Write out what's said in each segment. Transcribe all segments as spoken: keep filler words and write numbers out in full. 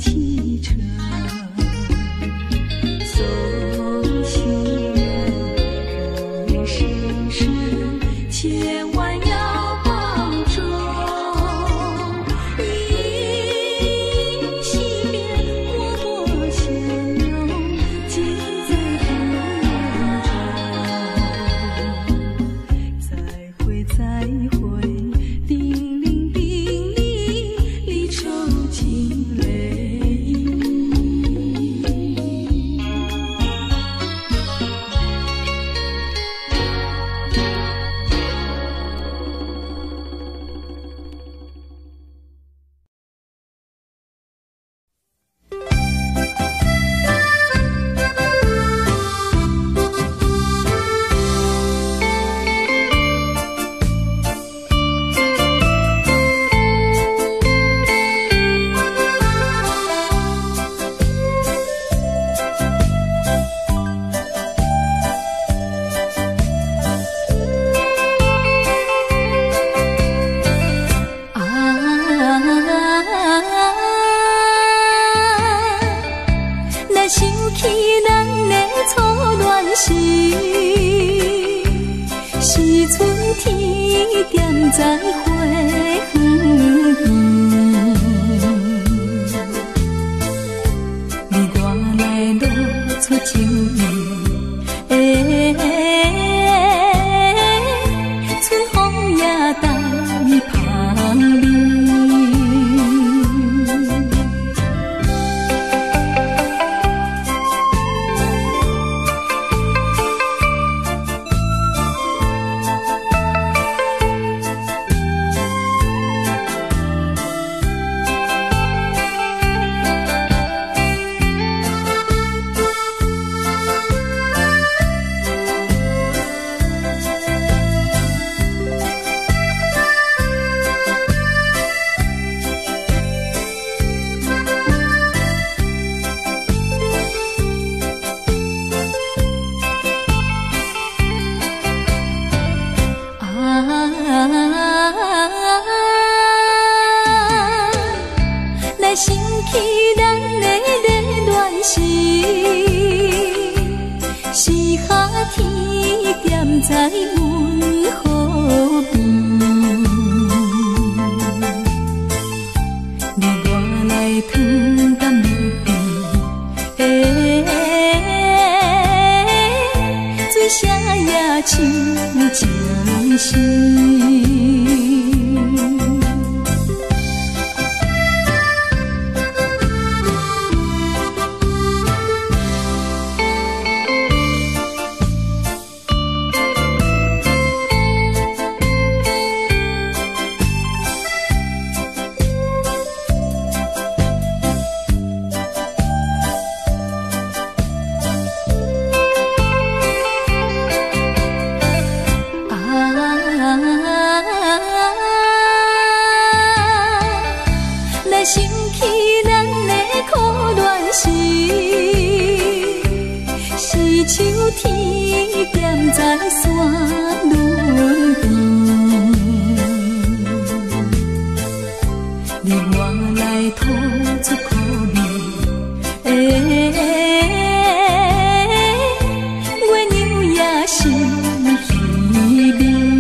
汽车，送行人，人人世事千万要保重。迎惜别，默默相拥，尽在不言中。再会，再会。时阵天点在花园边，你我来露出情意，春风也带芳味。来想起咱的热恋时，是夏天点在阮河边，你我来传甘蜜甜，水声也像情诗。来想起咱的苦恋时，是秋天点在山仑边，你我来吐出苦味，月娘也是稀微。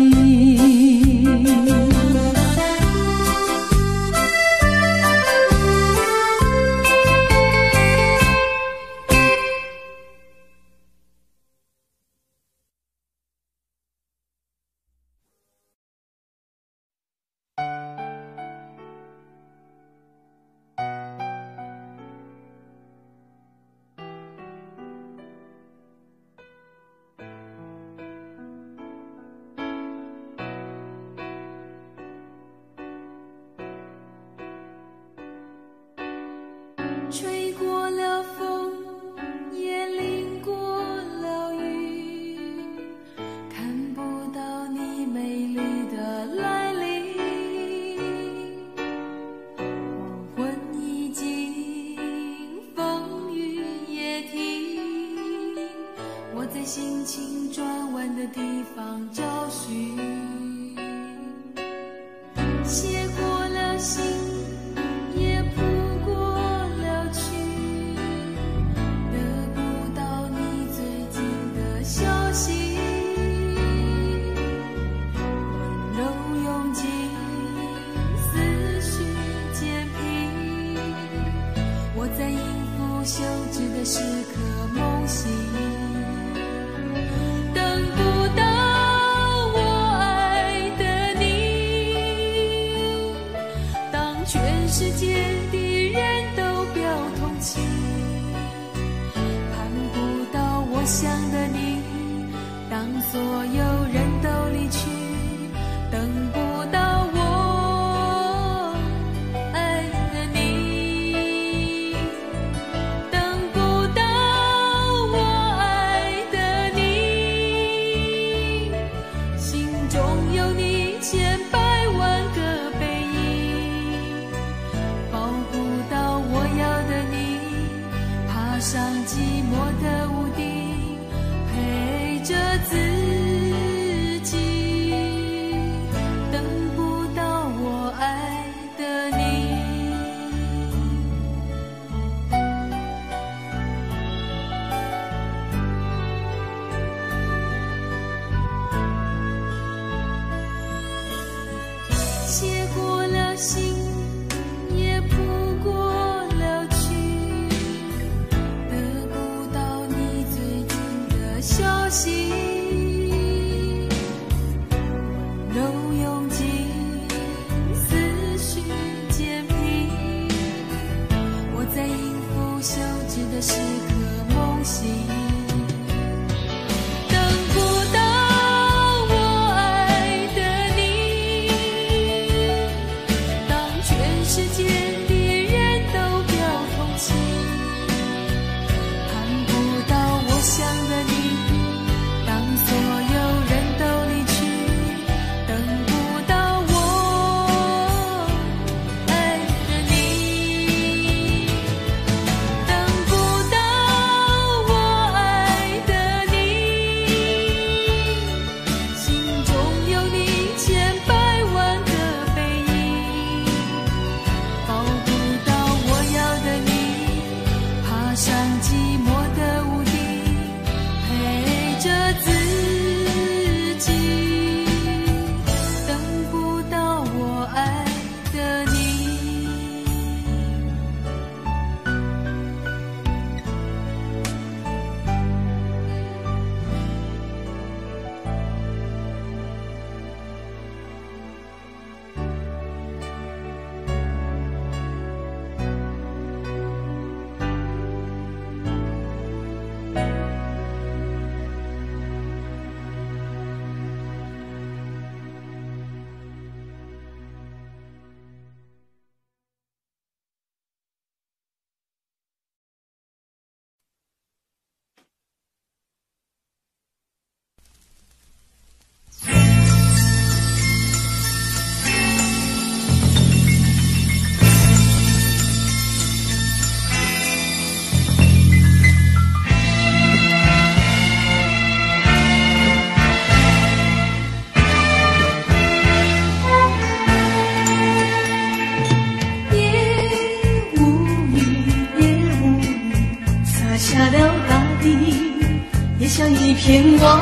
吹过了风，也淋过了雨，看不到你美丽的来临。黄昏已经，风雨也停，我在心情转弯的地方找寻，写过了信，也谱过休止的时刻梦醒，等不到我爱的你。当全世界的人都表同情，盼不到我想的你。当所有人都离去，等不到我爱的你，等不到我爱的你，心中有你千百万个背影，抱不到我要的你，爬上寂寞的屋顶，陪着自己，等不到我爱的你。写过了信，也谱过了曲，得不到你最近的消息，温柔涌进思绪渐平，我在应付休止的时刻梦醒，等不到我爱的你。当全世界的人都表同情，盼不到我想的你。当所有人都离去，等不到我爱的你，等不到我爱的你，心中有你千百万个背影，抱不到我要的你，爬上寂寞的屋顶，陪着自己，等不到我爱的你。 像一片光，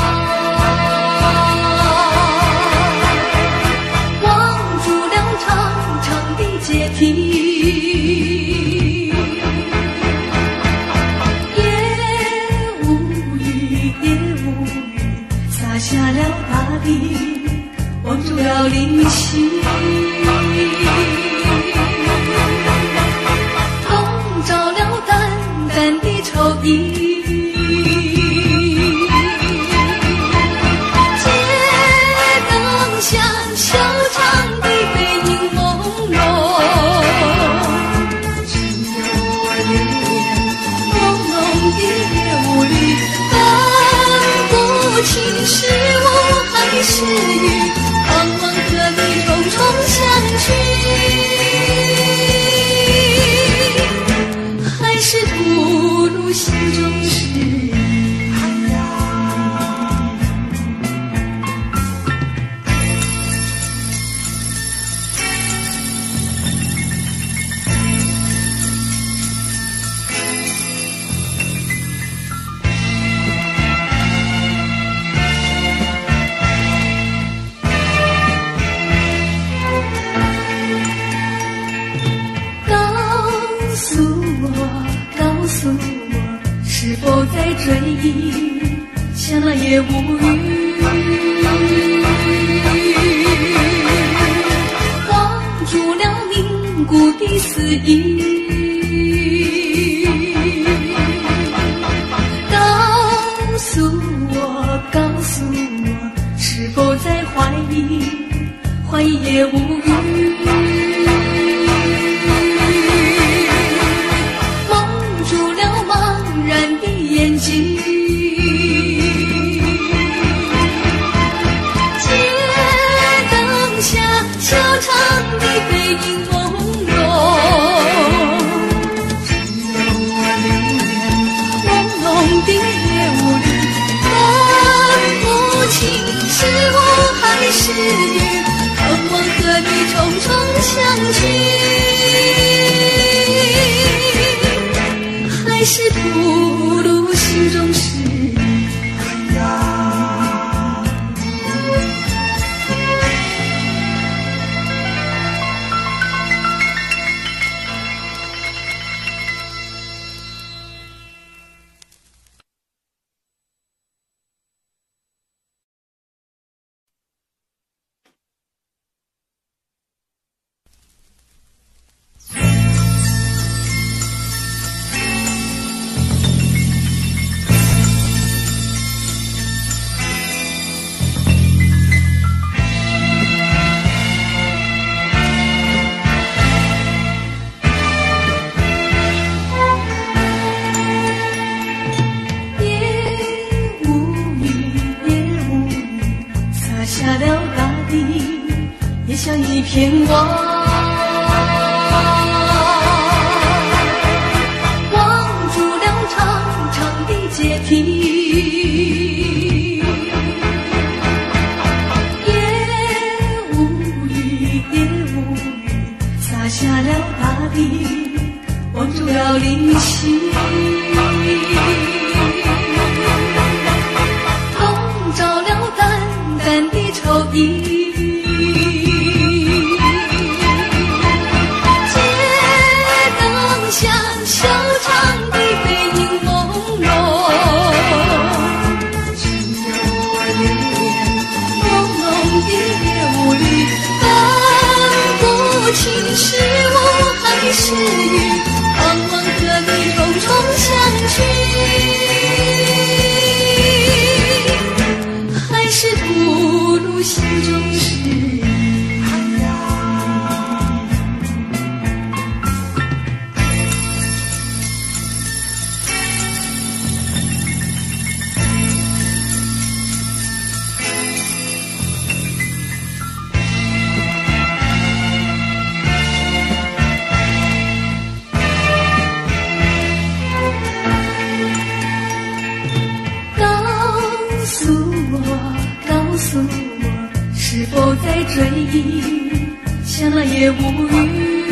望住了长长的阶梯，也无语，也无语，洒下了大地，望住了灵犀，笼罩了淡淡的愁意。是我还是雨，茫茫和你重重在追忆，想了也无语。忘住了凝固的思忆，告诉我，告诉我，是否在怀疑？怀疑也无语。眼睛，街灯下小长的背影朦胧，只有我留恋朦胧的夜雾里，分不清是我还是你，盼望和你重重相聚，还是吐露心中事。哎呀，像一片光，望住了长长的阶梯，也无语，也无语，洒下了大地，望住了灵犀，笼罩了淡淡的愁意。是我还是雨，盼望和你重重相聚，还是吐露心中事。哎呀，是否在追忆？想了也无语。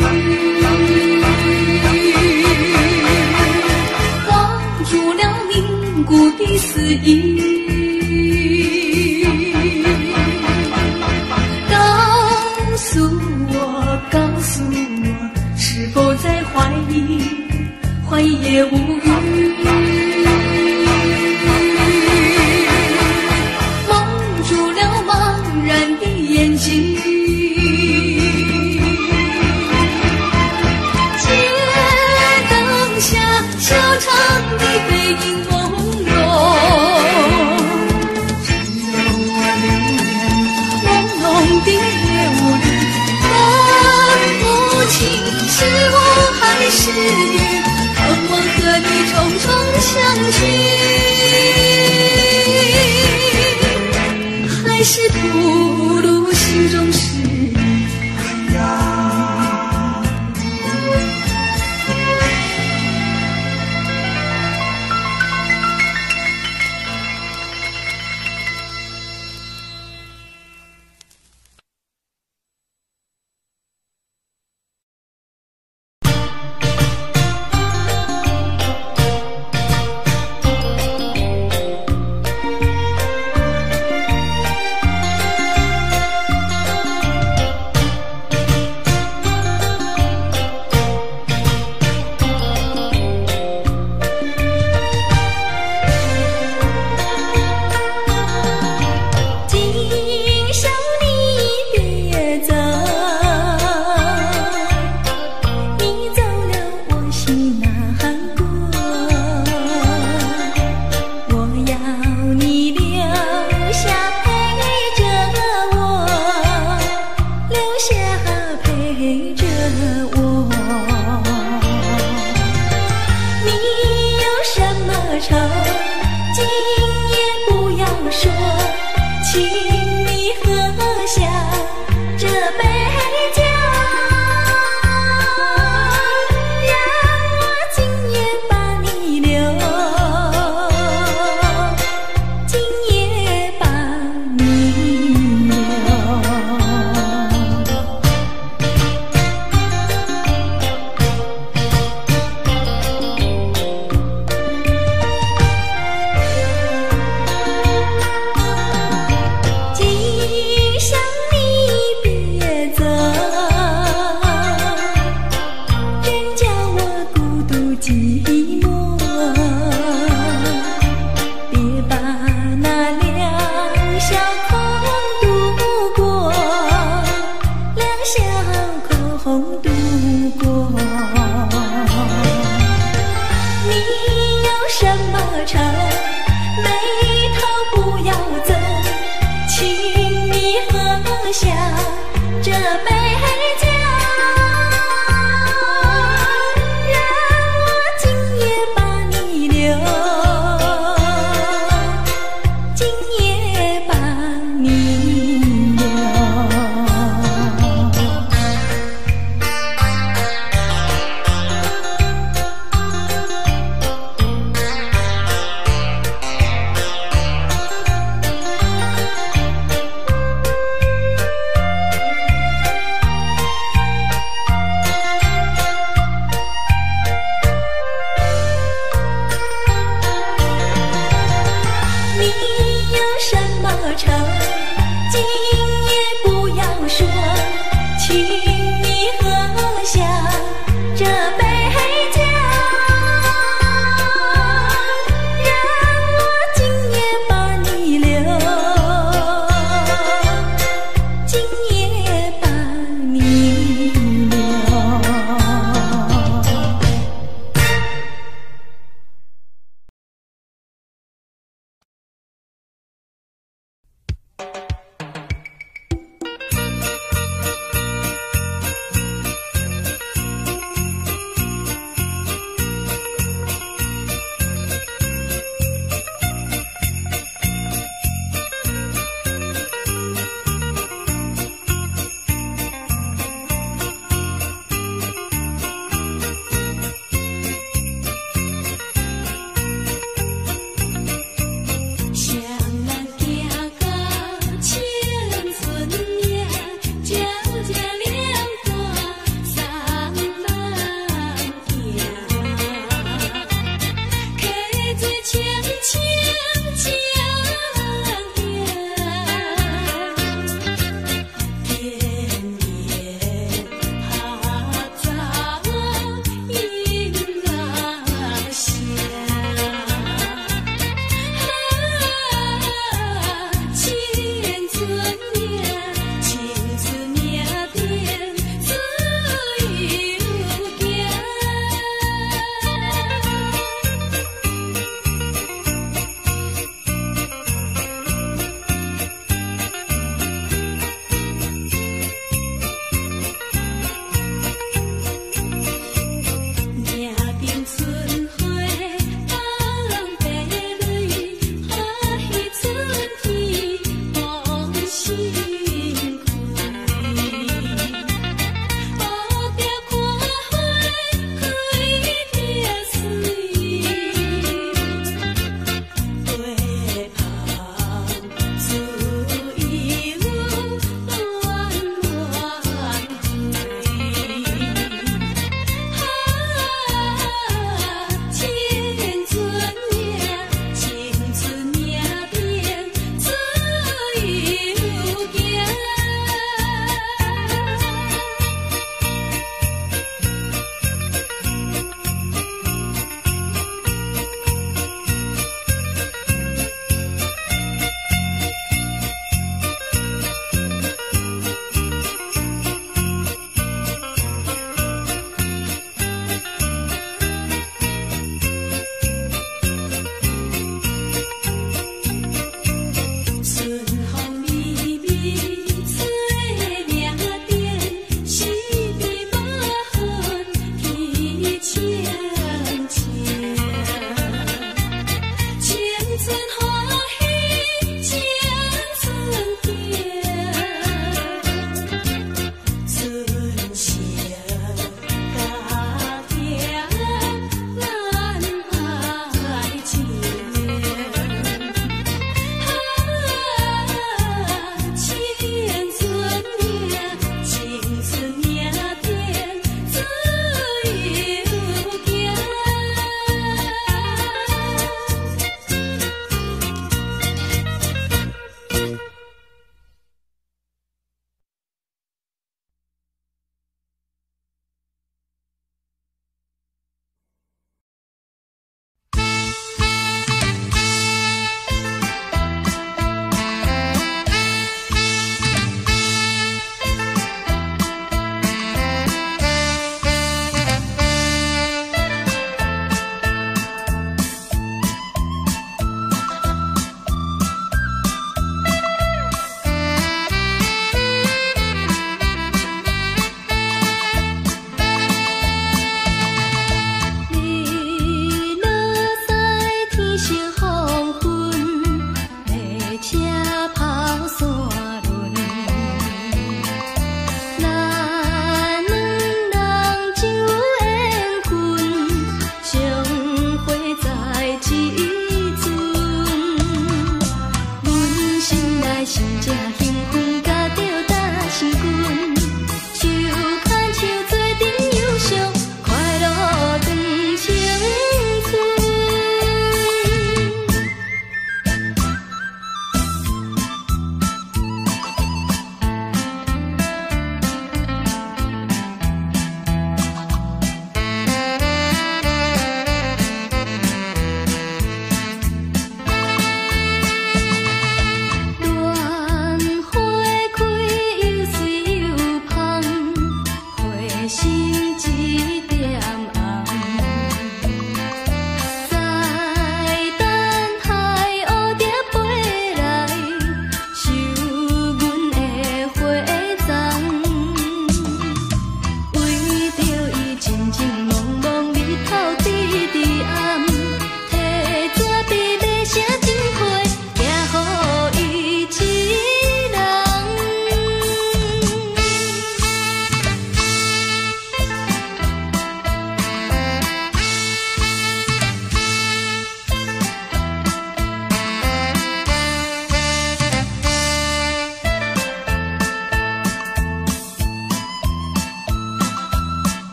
忘住了凝固的思忆，告诉我，告诉我，是否在怀疑？怀疑也无语。眼睛，街灯下小长的背影朦胧，只有我留恋朦胧的夜雾里，分不清是我还是你，盼望和你重重相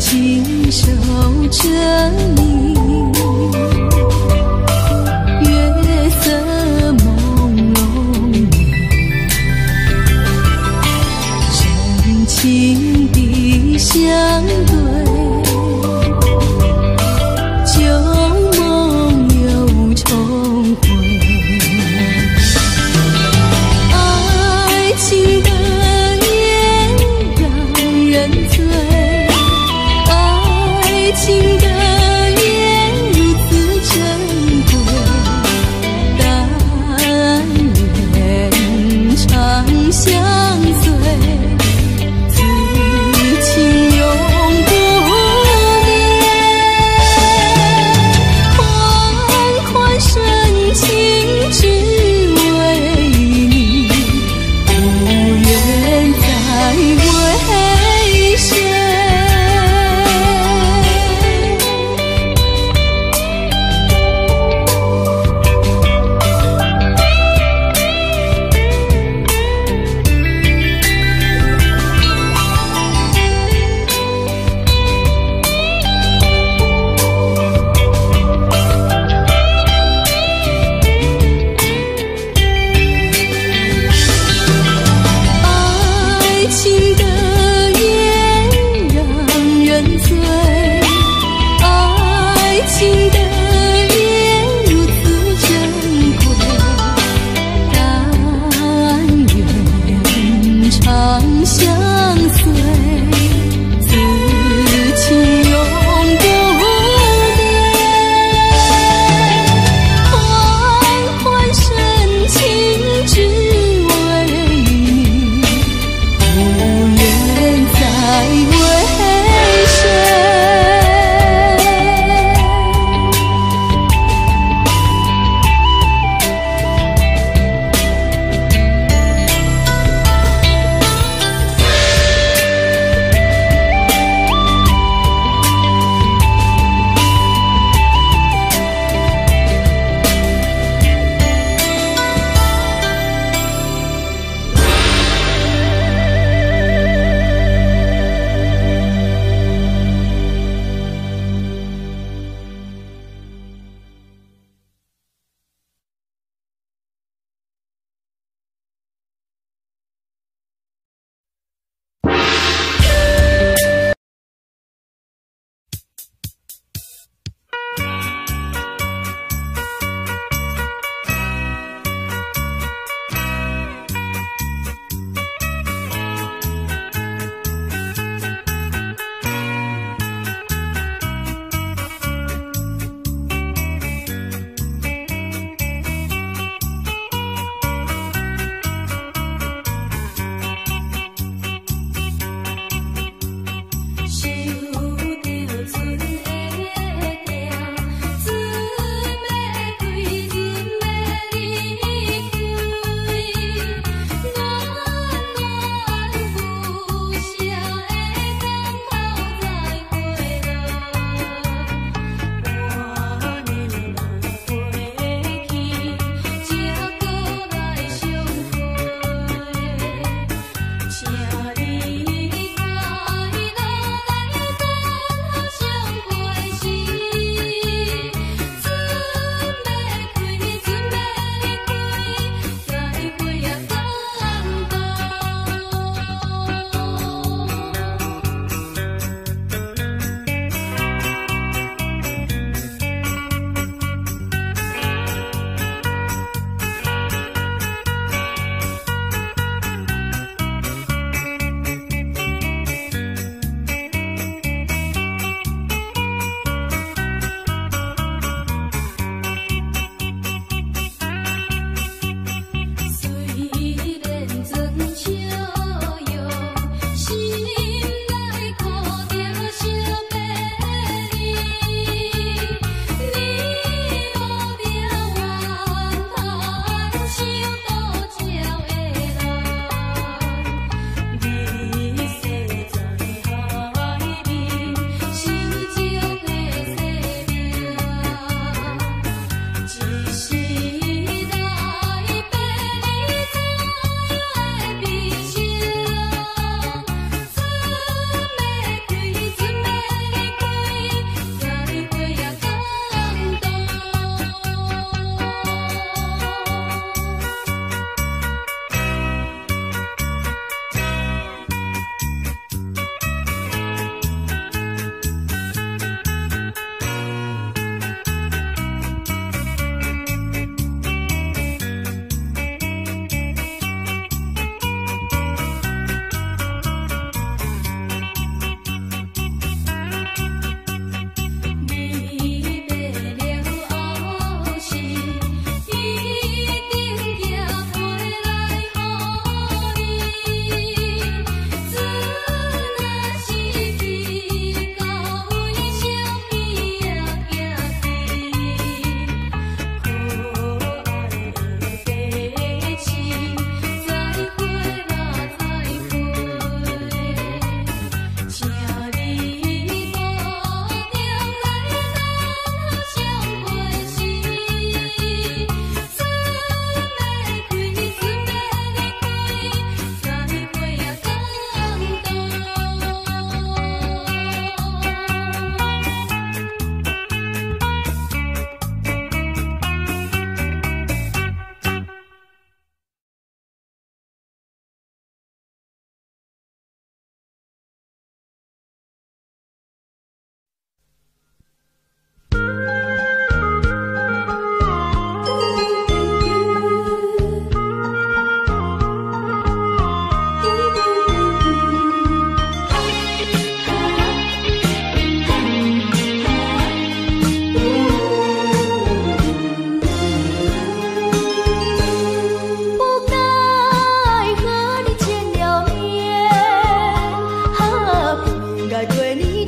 紧守着你，月色朦胧里，深情的相对，旧梦又重回。爱情的夜让人醉，爱情的夜如此珍贵，但愿长相随，此情永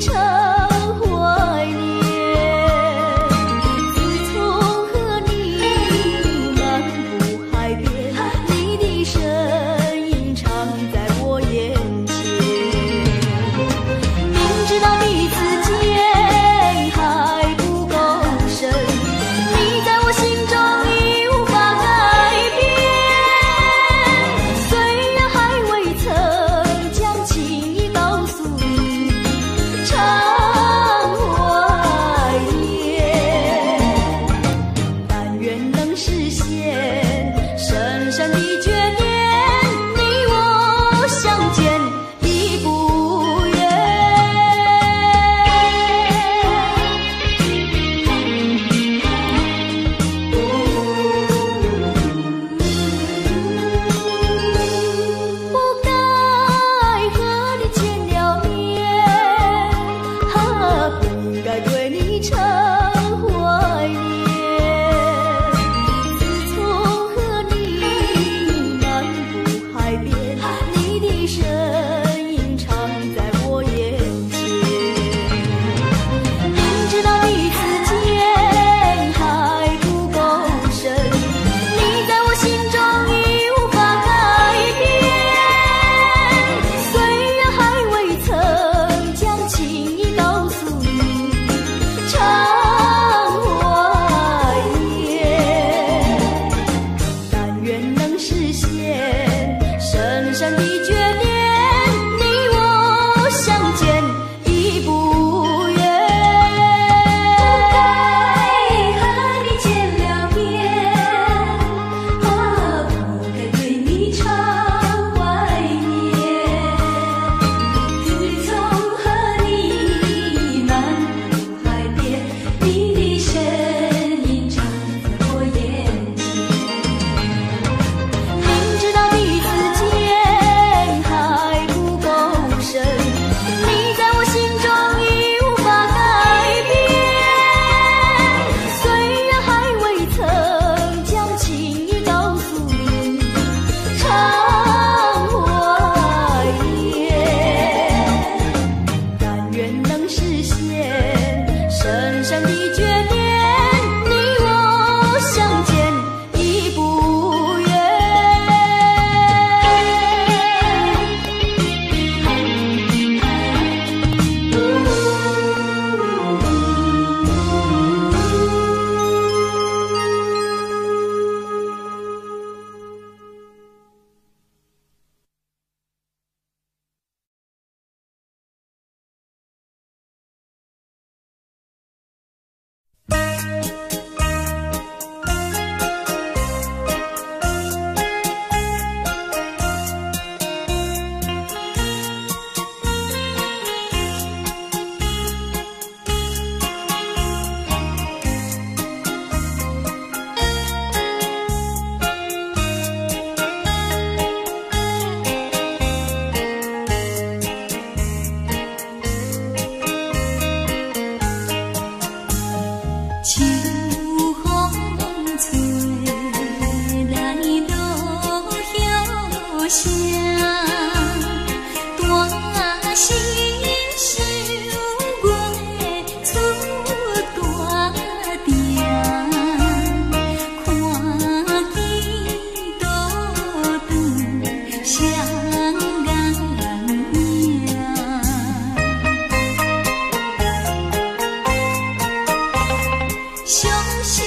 常怀念。自从和你漫步海边，你的身影常在我眼前。明知道彼此间还不够深，你在我心中已无法改变。虽然还未曾将情意告诉你，常怀念。但愿能实现深深的眷恋，你我相见已不远。不该和你见了面，啊，不该对你常怀念。自从和你漫步海边，你的身影常在我眼前。明知道彼此间还不够深，你在我心中已无法改变。虽然还未曾将情意告诉你，常怀念。但愿能实现深深的眷恋，你我相见已不远。不该和你见了面，啊，不该对你常怀念。自从和你漫步海边，你的身影常在我眼前。明知道彼此间还不够深，你在我心中已无法改变。虽然还未曾将情意告诉你，常怀念。但愿能实现深深的眷恋，你我相见已不远。秋风吹来落叶声，大心想月出大店，看见倒转双眼影。伤心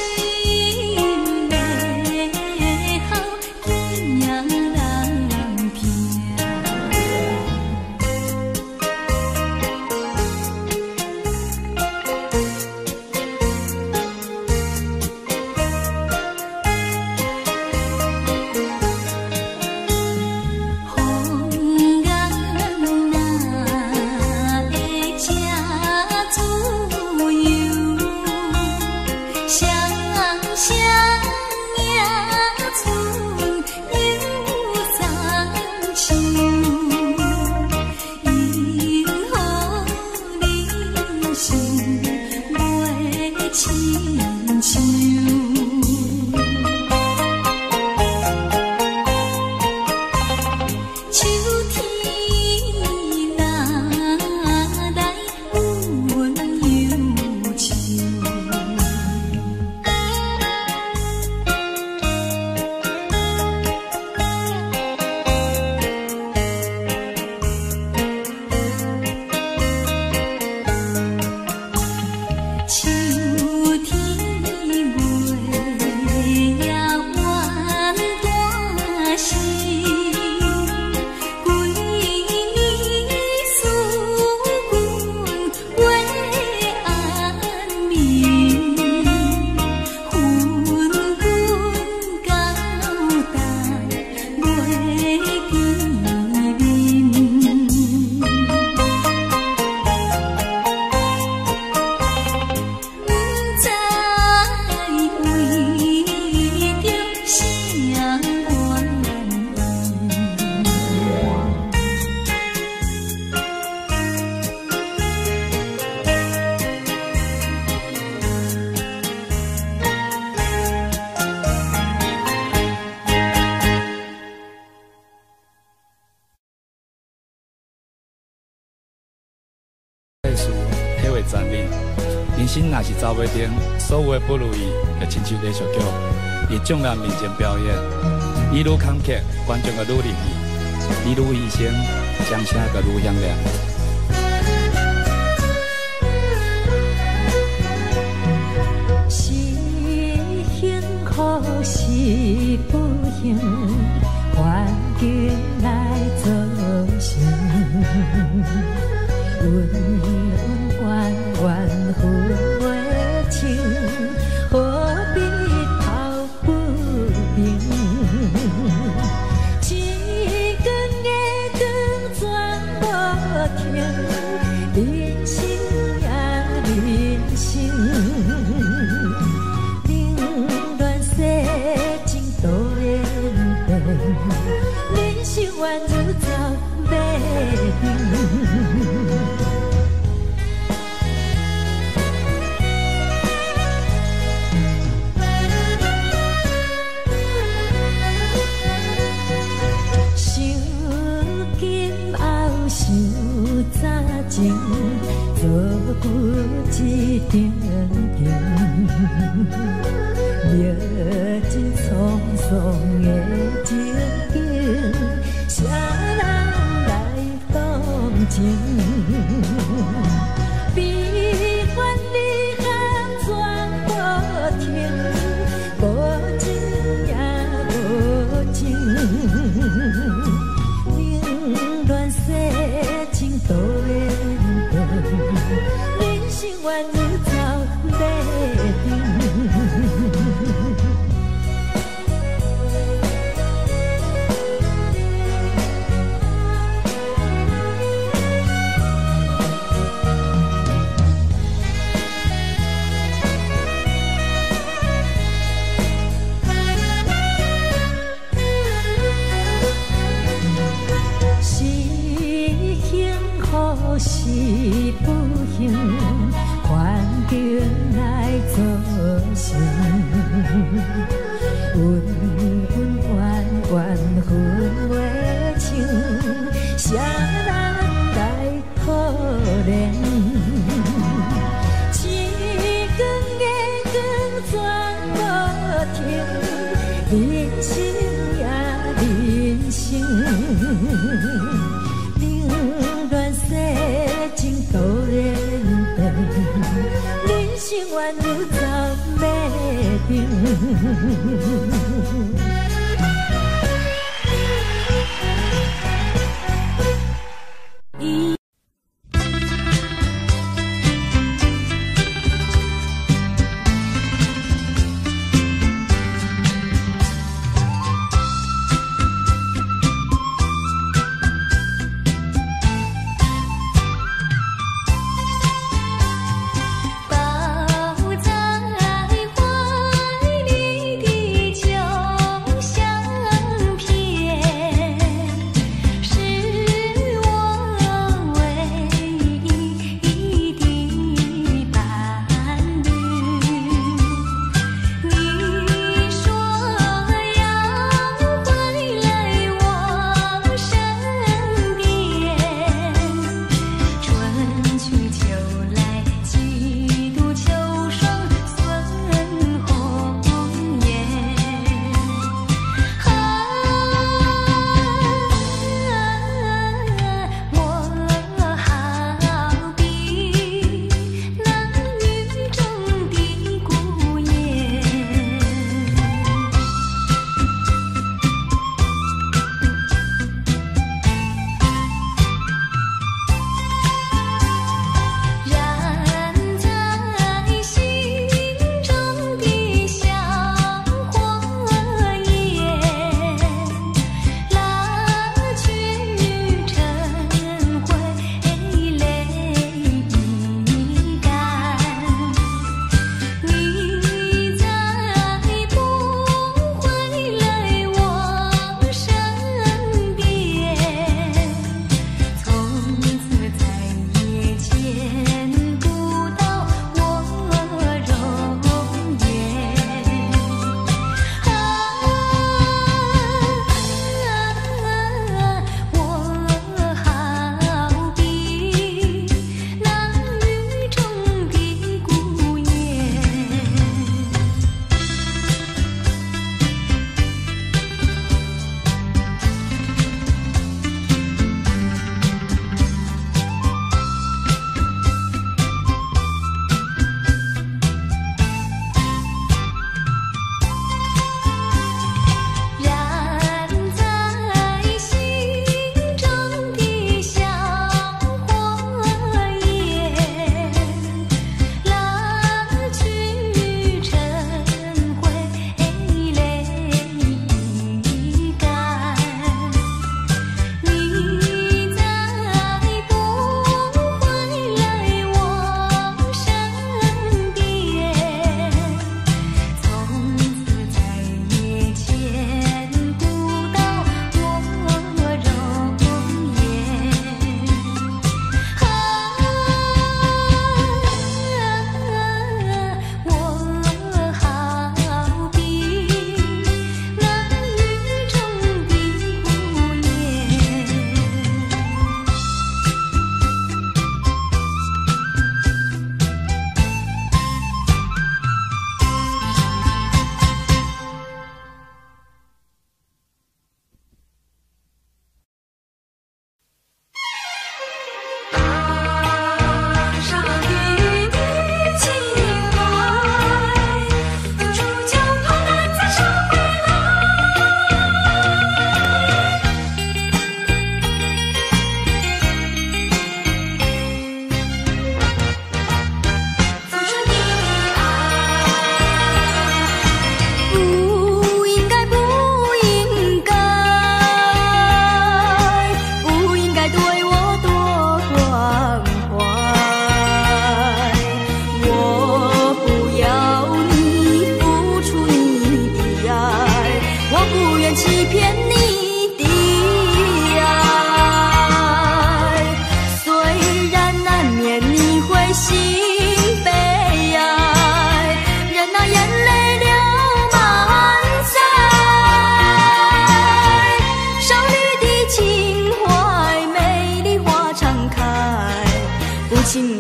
美好，见人听。红颜哪会吃自由？ 赞美。人生若是走袂定，所有的不如意，就亲像连续剧，伫众人面前表演。伊愈坎坷，观众就愈入戏；伊愈牺牲，掌声就愈响亮。 是幸福是不幸，环境来造成。温温婉婉分袂清，何必头不平？一根月光转无停，人生也人生，冷暖世情多变变，人生宛如走马灯。早前做不一点点，历尽沧桑的情景，谁人来同情？悲欢离合全无停，无情也无情，冷暖世情多变变，人生宛如走马灯。是不幸，环境来造成。温温婉婉分袂清，谁人来可怜？一根月光转无停，人生也人生。情多变变，人生宛如走马灯。 抱在怀里的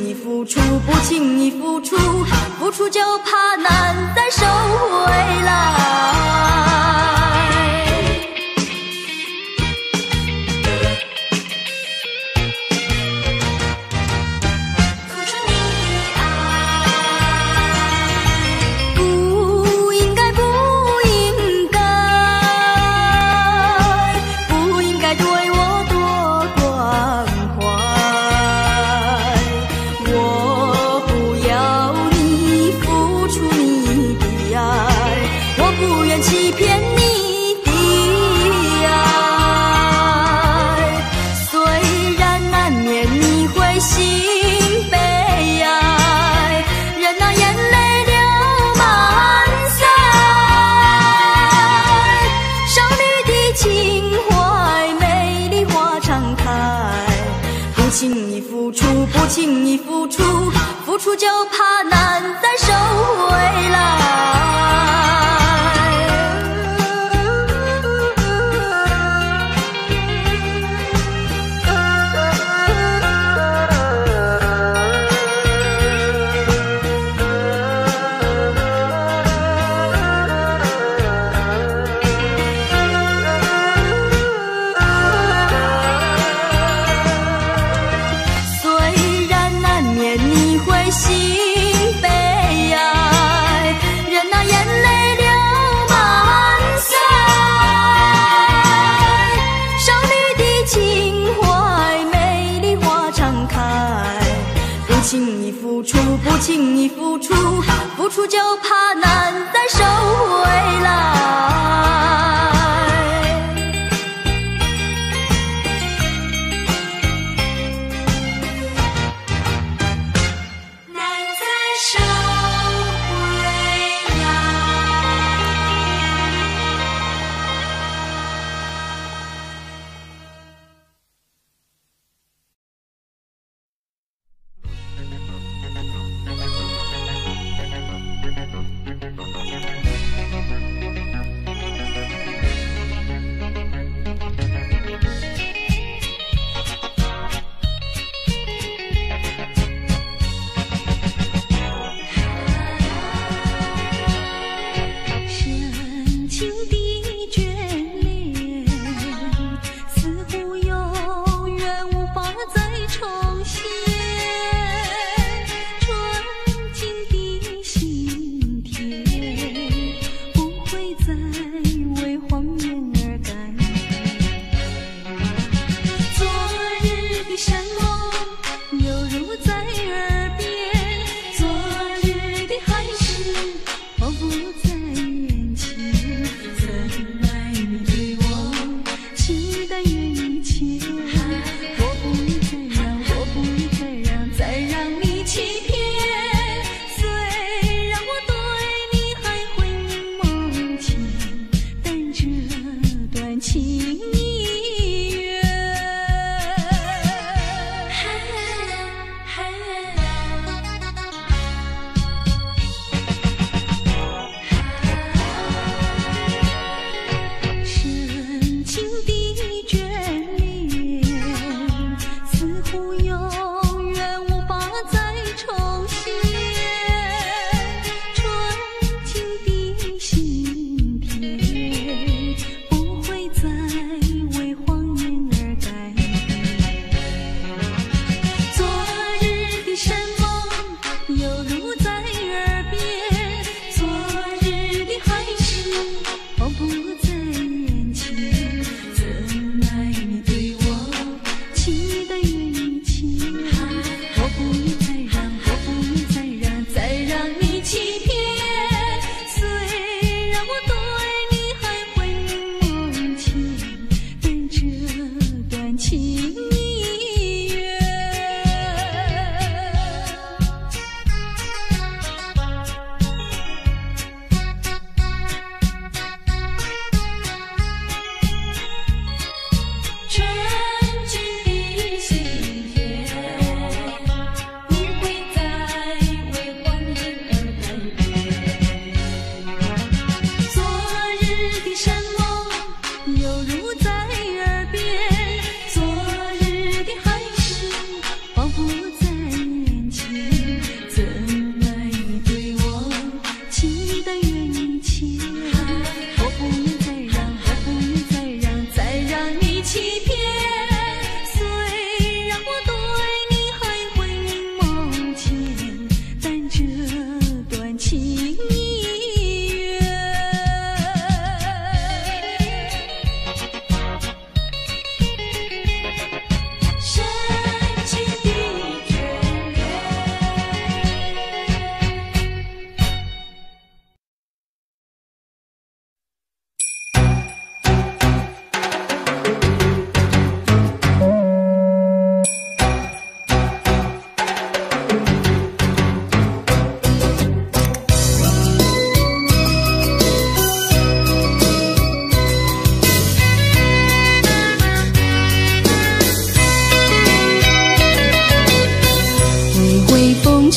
轻易付出，不轻易付出，付出就怕难再收回来。不轻易付出，付出就怕难再收回来。不轻易付出，付出就怕难再收回来。难再收回来。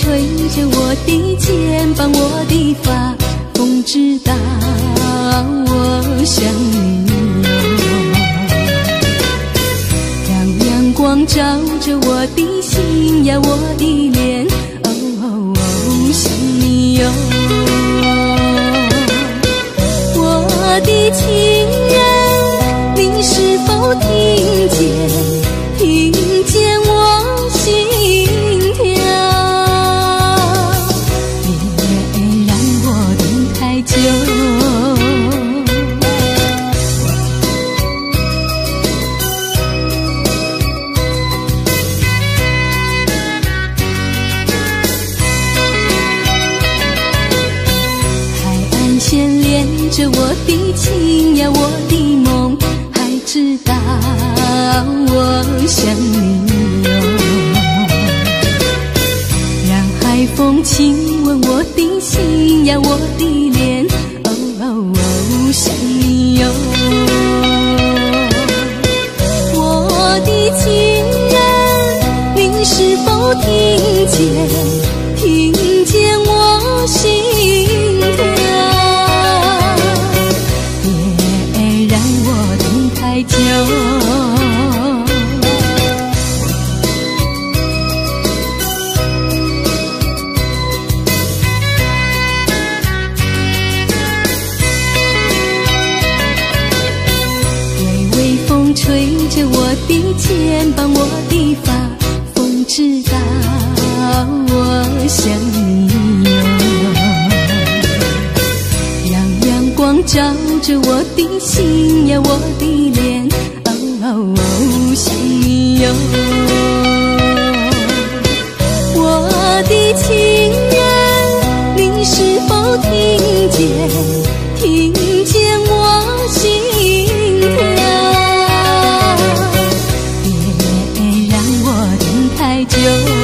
吹着我的肩膀，我的发，风知道我想你哟。让阳光照着我的心呀，我的脸，哦哦哦，想你哟。我的情人，你是否听见？听见我心跳，别让我等太久。海岸线连着我的情呀，我的梦，还知道我想你哟。让海风亲吻我的心呀，我的脸，哦哦哦，想你哟。我的情人，你是否听见？听见我心跳，别让我等太久。吹着我的肩膀，我的发，风知道我想你哟。让阳光照着我的心呀，我的脸，哦哦哦，想你哟。我的情人，你是否听见？听见我心跳，太久。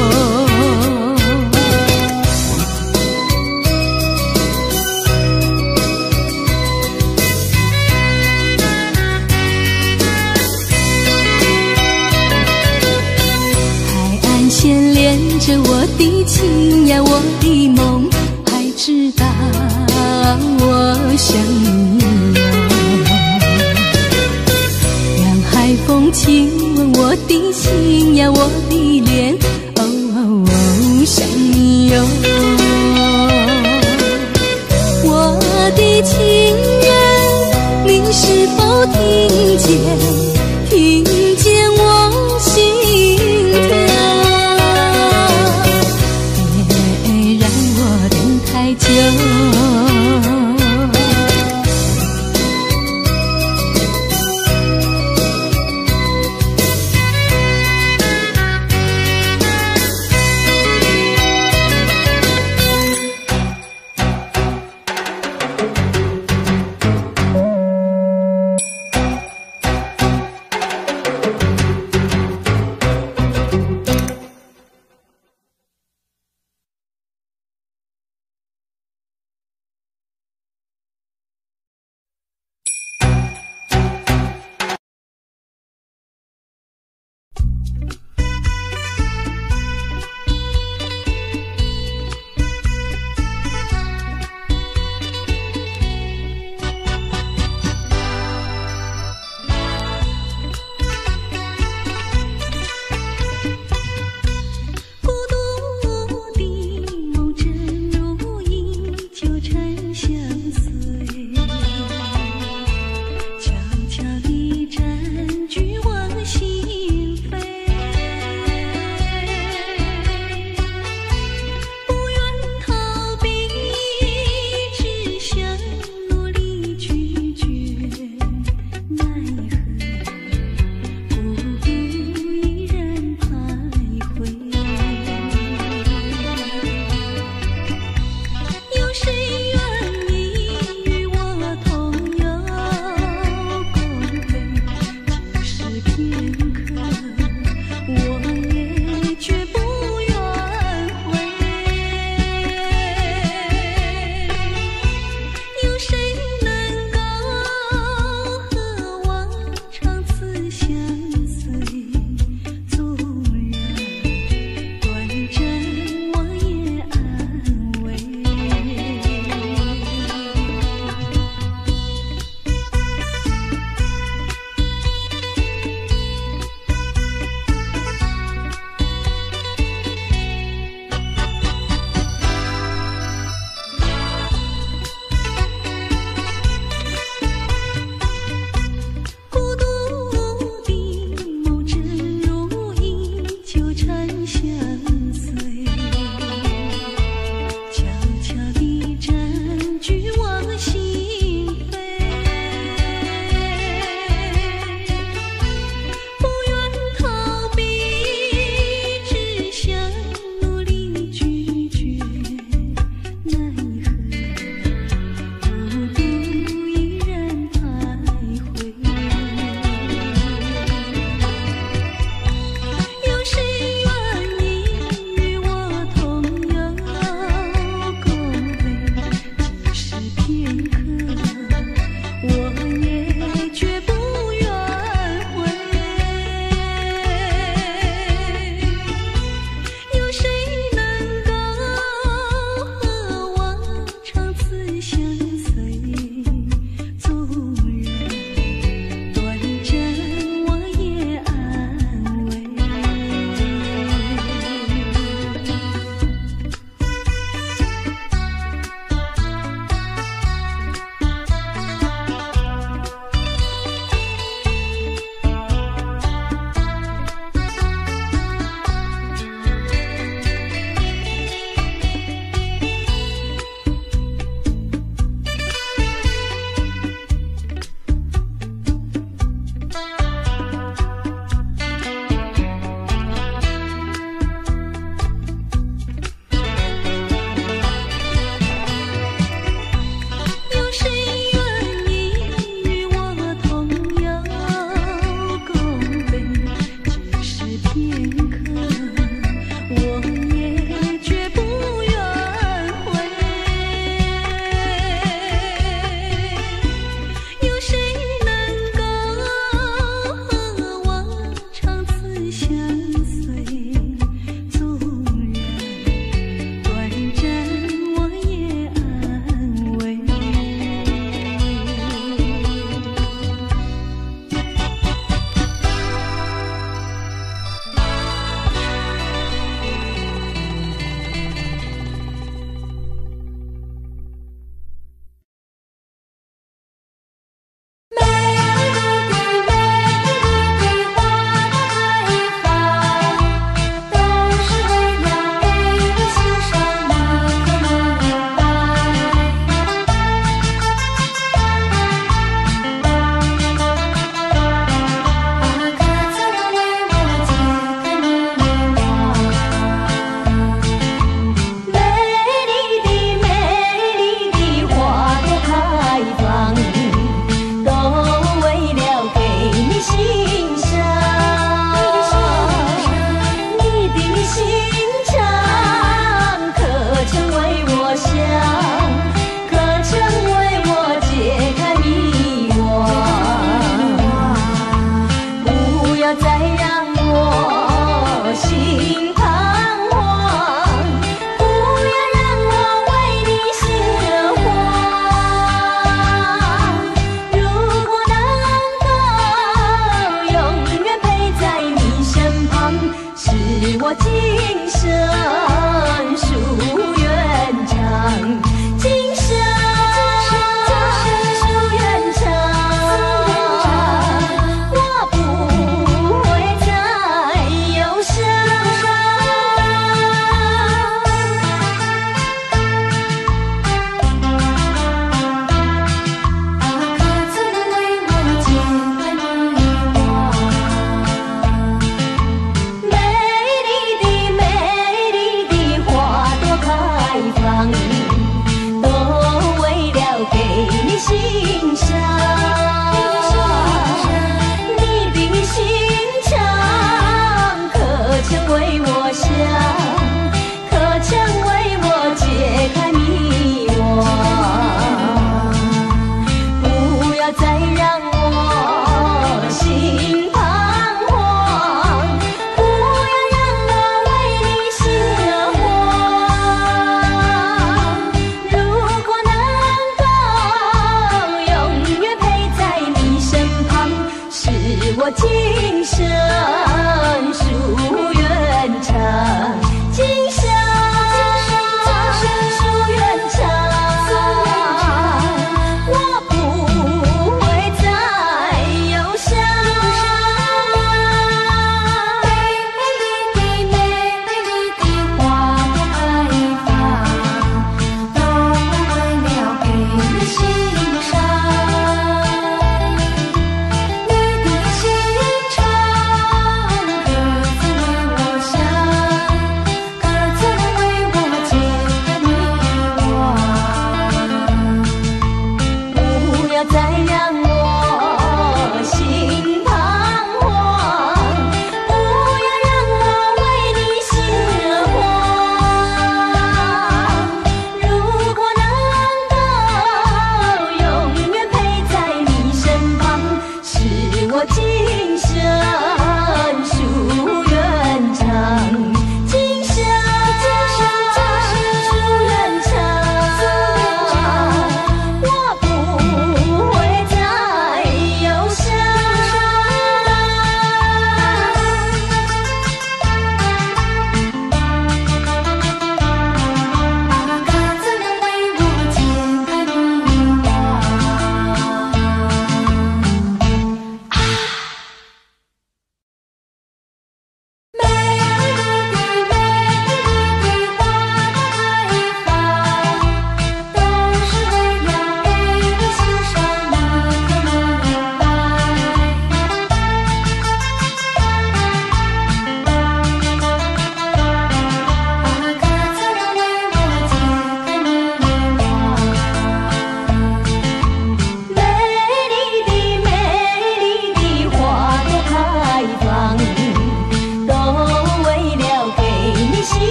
海岸线连着我的情呀，我的梦，还知道我想你哟。让海风亲吻我的心呀，我的脸，哦哦哦，想你哟。我的情人，你是否听见？听见我心跳，别让我等太久。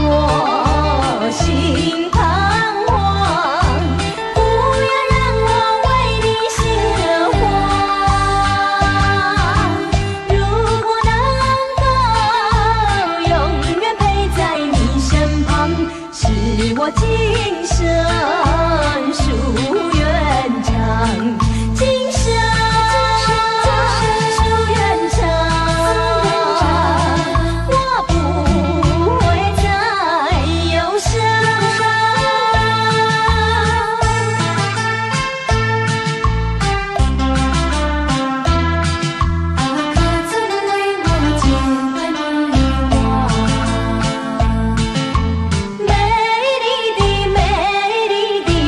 我心彷徨，不要让我为你心慌。如果能够永远陪在你身旁，是我今生夙愿长。今生夙愿长，我不会再忧伤。啊，可曾为我剪开玫花？美丽的美丽的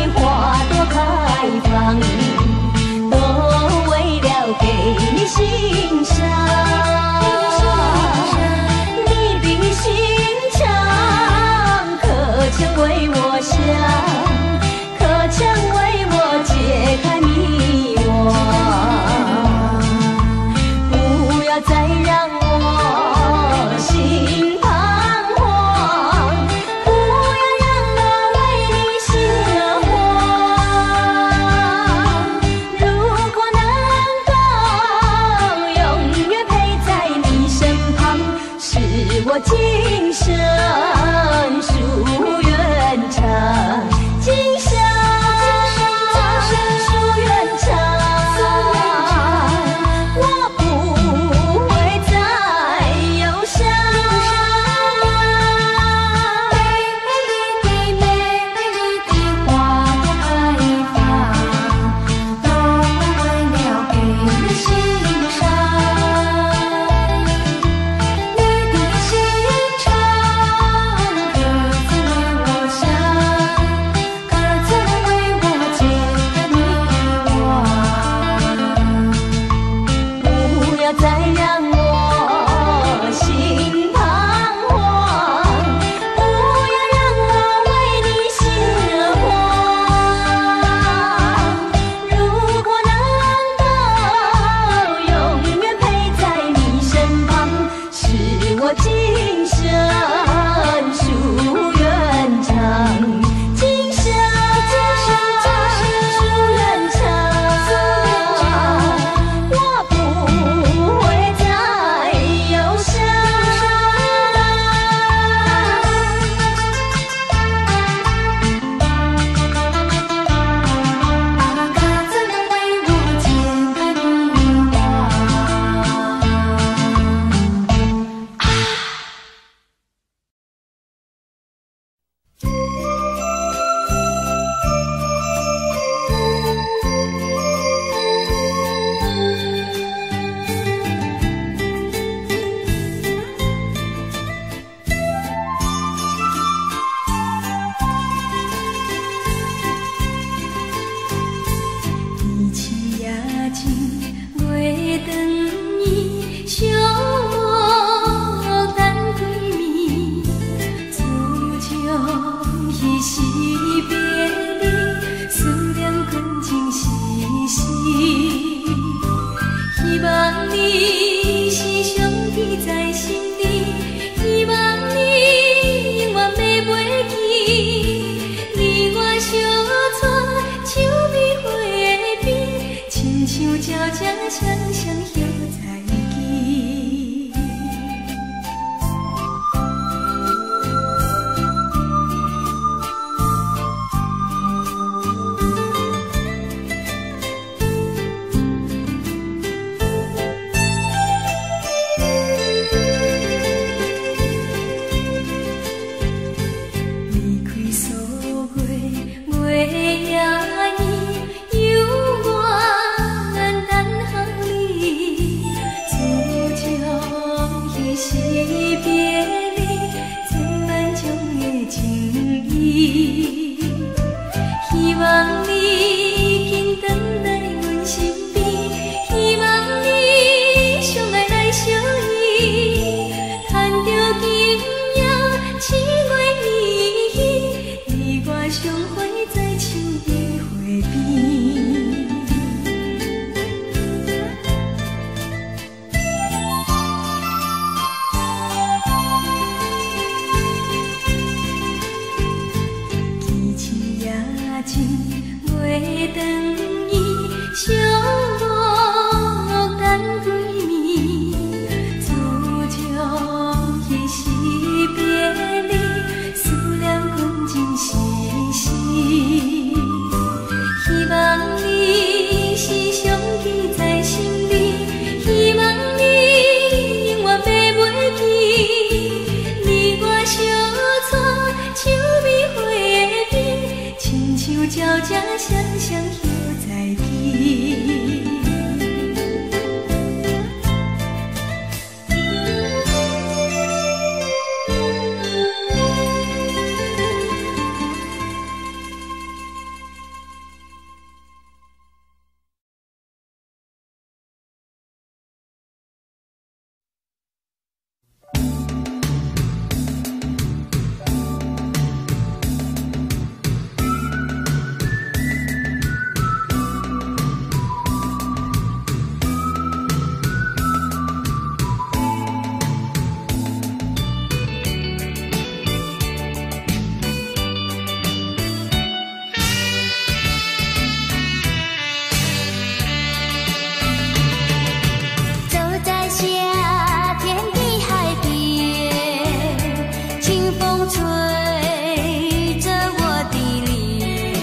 吹着我的脸，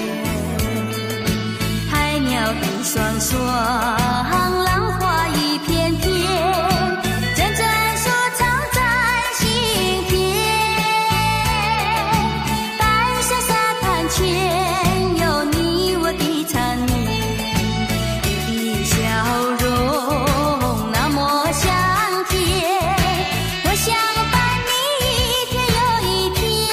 海鸟的双双，浪花一片片，阵阵说唱在心田。白色沙滩前有你我的缠绵，你的笑容那么香甜，我想伴你一天又一天。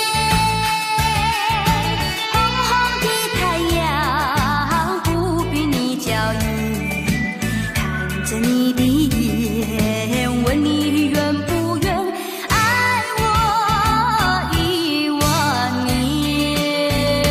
红红的太阳不比你娇艳，看着你的眼，问你愿不愿爱我一万年。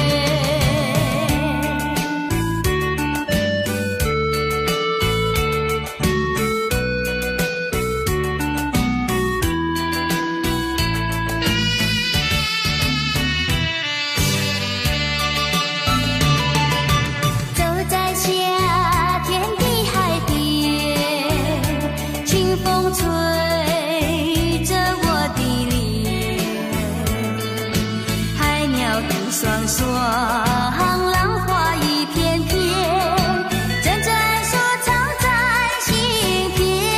走在夏天的海边，清风吹着我的脸，海鸟的双双，浪花一片片，阵阵说唱在心田。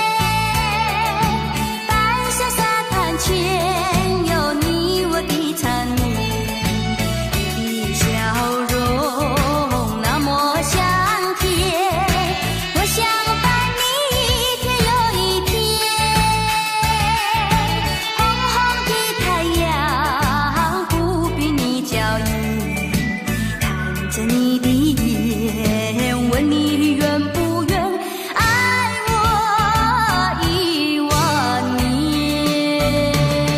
白色沙滩前有你我的缠绵，你的笑容那么香甜，我想伴你一天又一天。红红的太阳不比你娇艳，看着你的眼，问你愿不愿爱我一万年。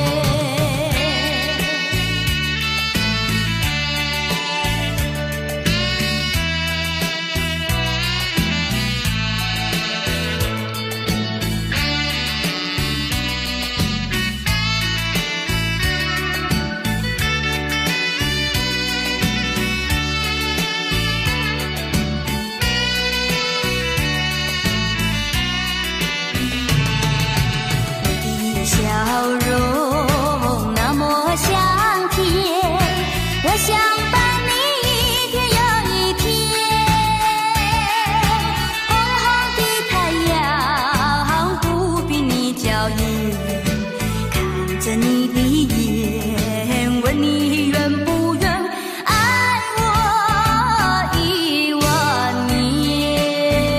你的笑容那么香甜，我想伴你一天又一天。红红的太阳不比你娇艳，看着你的眼，问你愿不愿爱我一万年。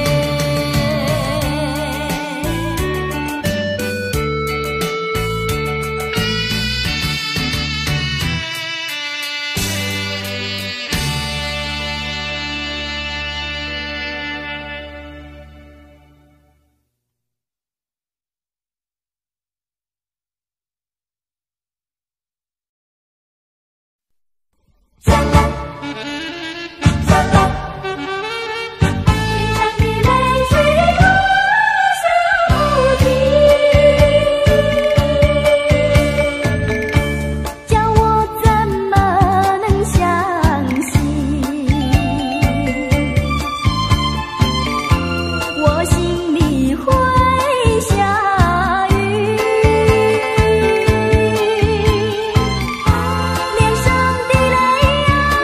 脸上的泪呀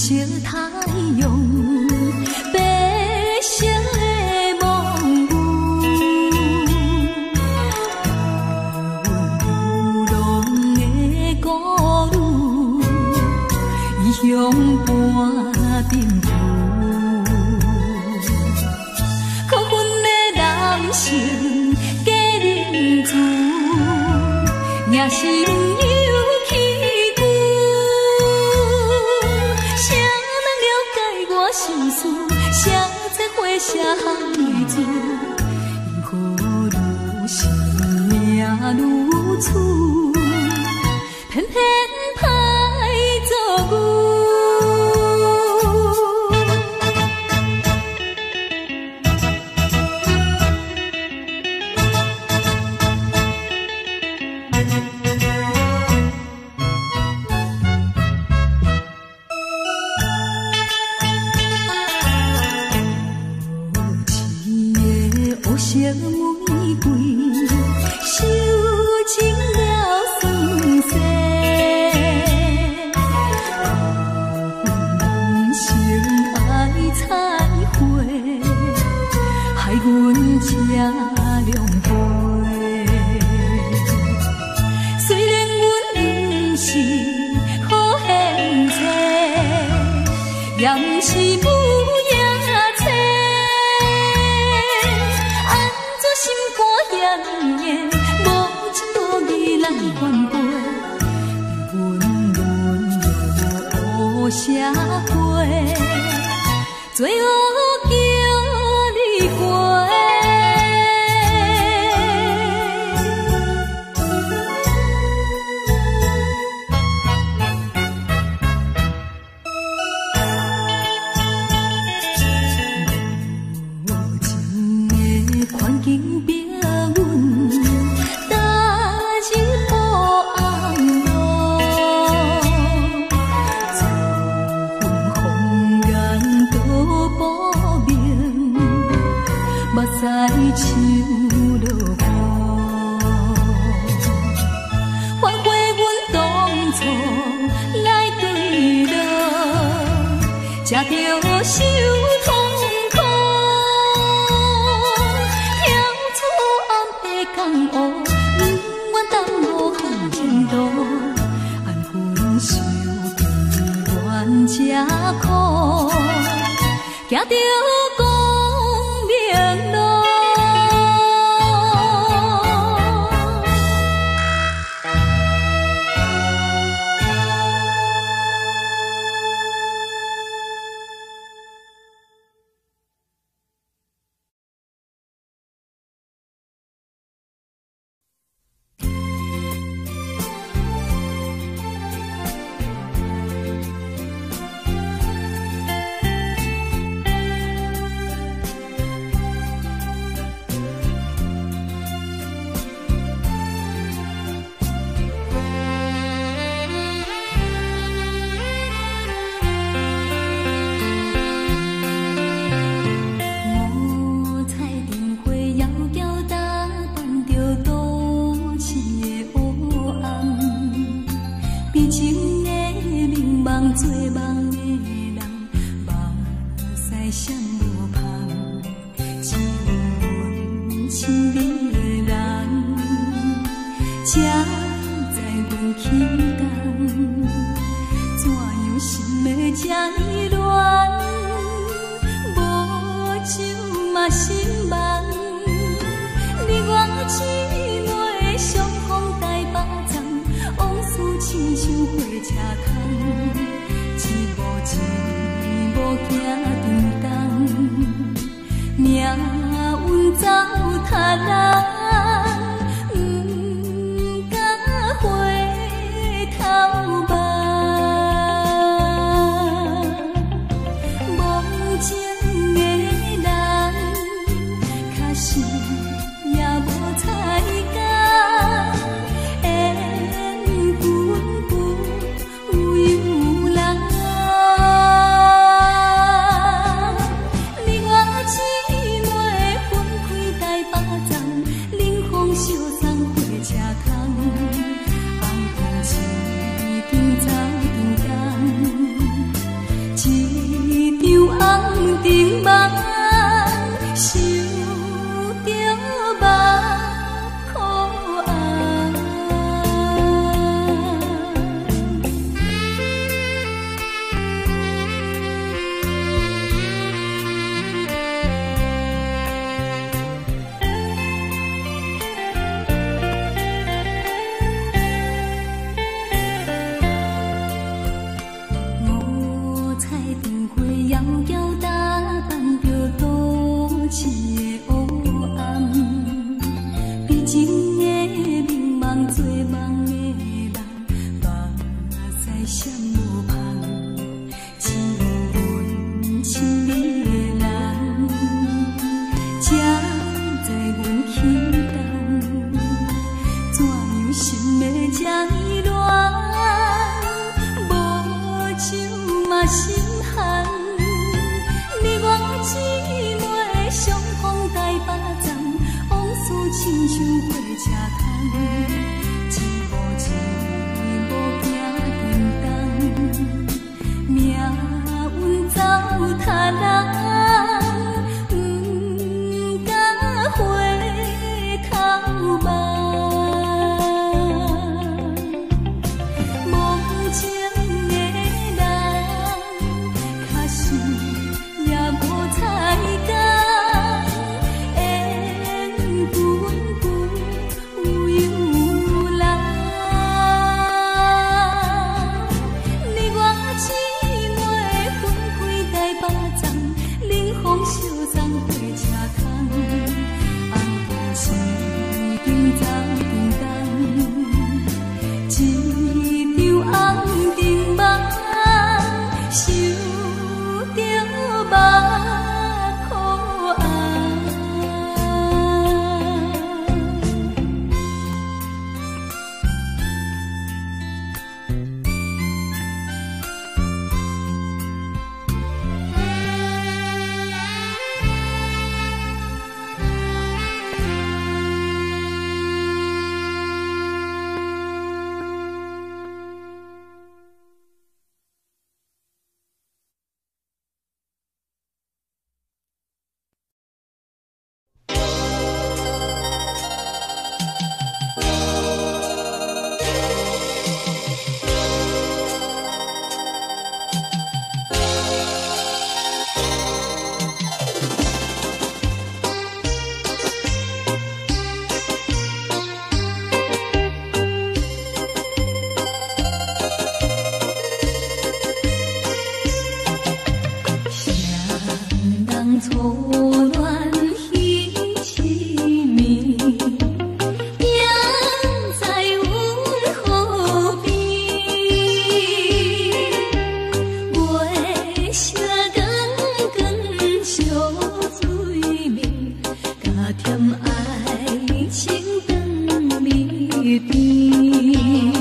色太阳，白色的梦舞，流浪的孤女，异乡伴阵雨。可阮的男性假认字，也是有气骨。谁人了解我心事？谁在花写行语字？因何愈是命愈处，偏偏歹做牛。色玫瑰，收情了酸涩，人生爱彩花，害阮吃凉杯。虽然阮不是好现世，也不是不社会，最后叫你过。无情的环境逼阮，踏入黑暗路。目屎像落雨，反悔阮当初来对落，才着受痛苦。跳出暗的江湖，不愿耽误行前途。安分守平原才苦，行着明路。做梦的人，目屎闪无香，只有阮亲密的人，才知阮起工，怎样心会这呢乱，无酒嘛心梦，你我姊妹相逢台北站，往事亲像火车空。一步一步行长东，命运走塔人，不敢回头望。无情的人，确实也无彩工，缘分不由人。你我姊妹分开台北站。 顶梦，想着目眶红。五彩灯花遥遥打扮着多情的黑暗，比情的迷茫做梦的人，目屎闪无香，只有阮亲密的人，才知阮轻重，怎样心要这依恋，无酒嘛心寒。你我姊妹相逢台北站，往事亲像火车窗，一步一步行颠动，命运走塔人，不敢回头望。梦情的人，假使也无彩工，缘分不由人。你我姊妹分开台北站，冷风相送火车空，红土水顶走叮当，一场红灯梦，想着目眶红。人错乱彼痴迷，行在阮河边，月色光光照水面，加添爱情长绵绵。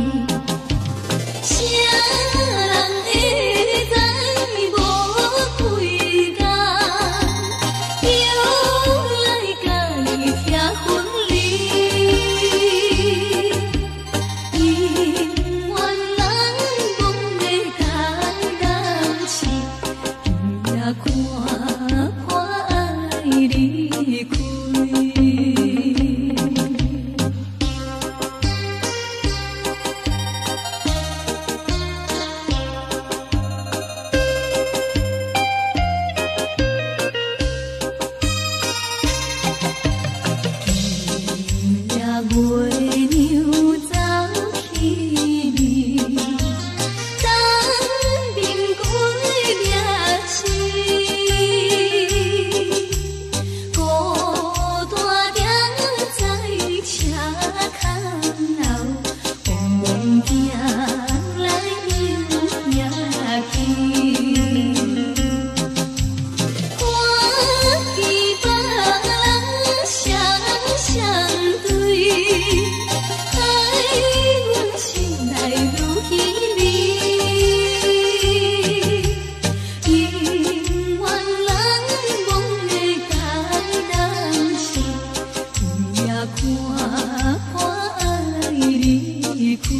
谁人会知无几工，又来甲伊听分离？因缘人梦的台人是，也看破爱离开。月娘走去眠，当面归掠星，孤单踮在车空后，往往行来又夜去。看见别人相相对，害阮心内愈稀微。因缘人梦的台人是，也看破爱离开。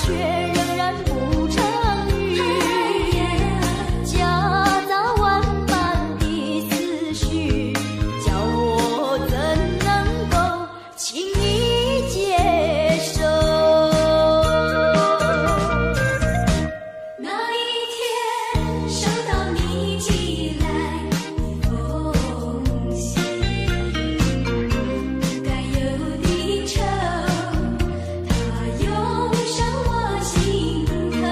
却仍然不成语，夹杂万般的思绪，叫我怎能够轻易接受？那一天收到你寄来的风信，该有的愁，它涌上我心头，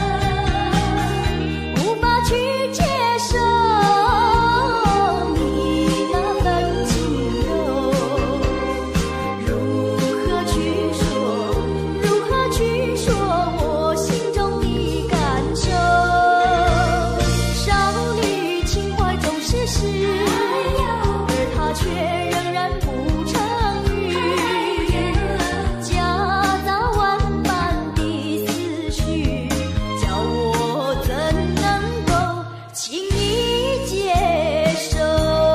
无法去接受你那份轻柔，如何去说，如何去说我心中的感受？少女情怀总是诗，而它却仍然不成语，夹杂万般的思绪，叫我怎能够轻易接受？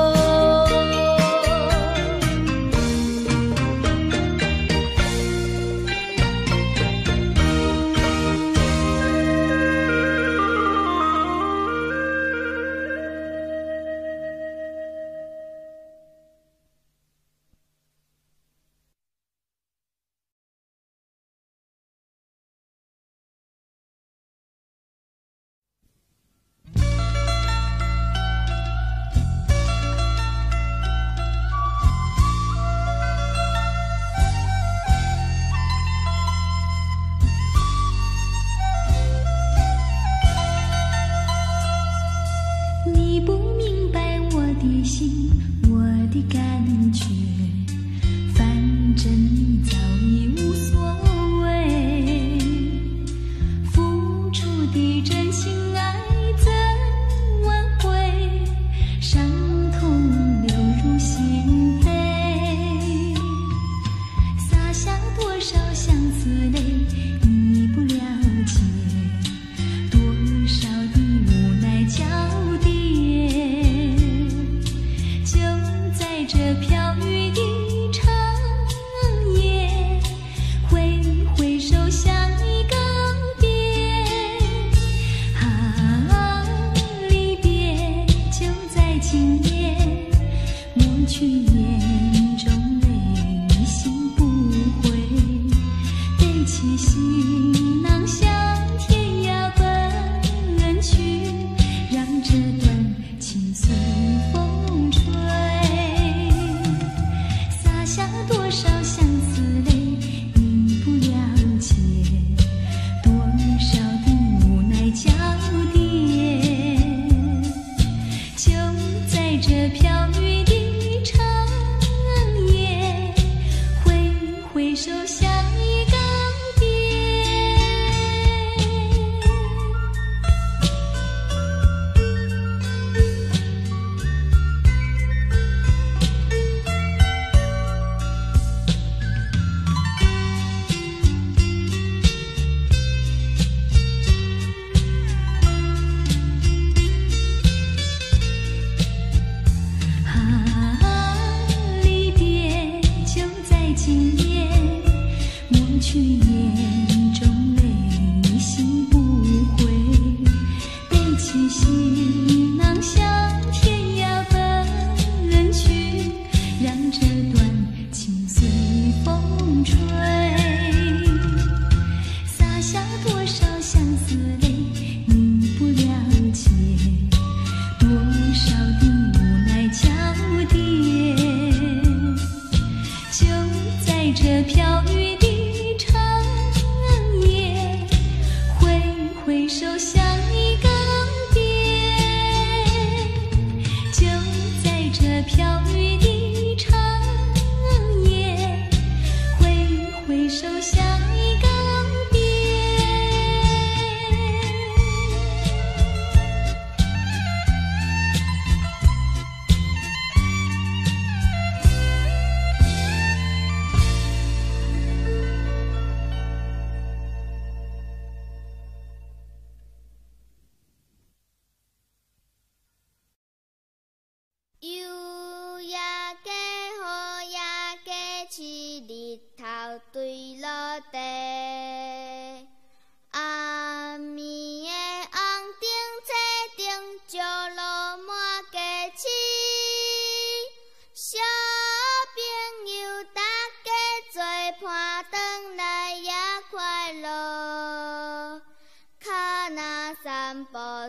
你不明白我的心，我的感觉，反正你早已无所谓。付出的真心爱怎挽回？伤痛流入心扉，洒下多少相思泪，你不了解，多少的无奈交叠。就在这飘雨的长夜，挥挥手向你告别。啊，离别就在今夜，抹去眼中泪，心不悔，背起行囊向天涯奔去，让这段情随风吹，洒下多少相思泪，你不了解，多少的无奈交叠。就在这飘雨的长夜，挥挥手向你告别。啊，离别就在今夜，抹去眼中泪，心不悔，背起行囊向天涯奔去，让这段情随风吹，洒下多少相思泪，你不了解，多少的无奈交叠。就在这飘雨的长夜，挥挥手向你告别。就在这飘雨的长夜，挥挥手向你告别。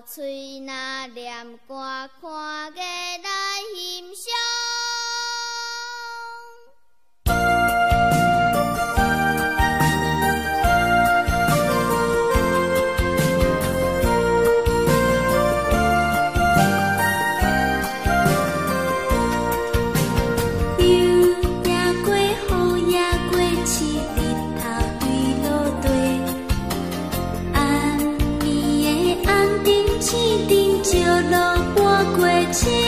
嘴那念歌，看月来欣赏。情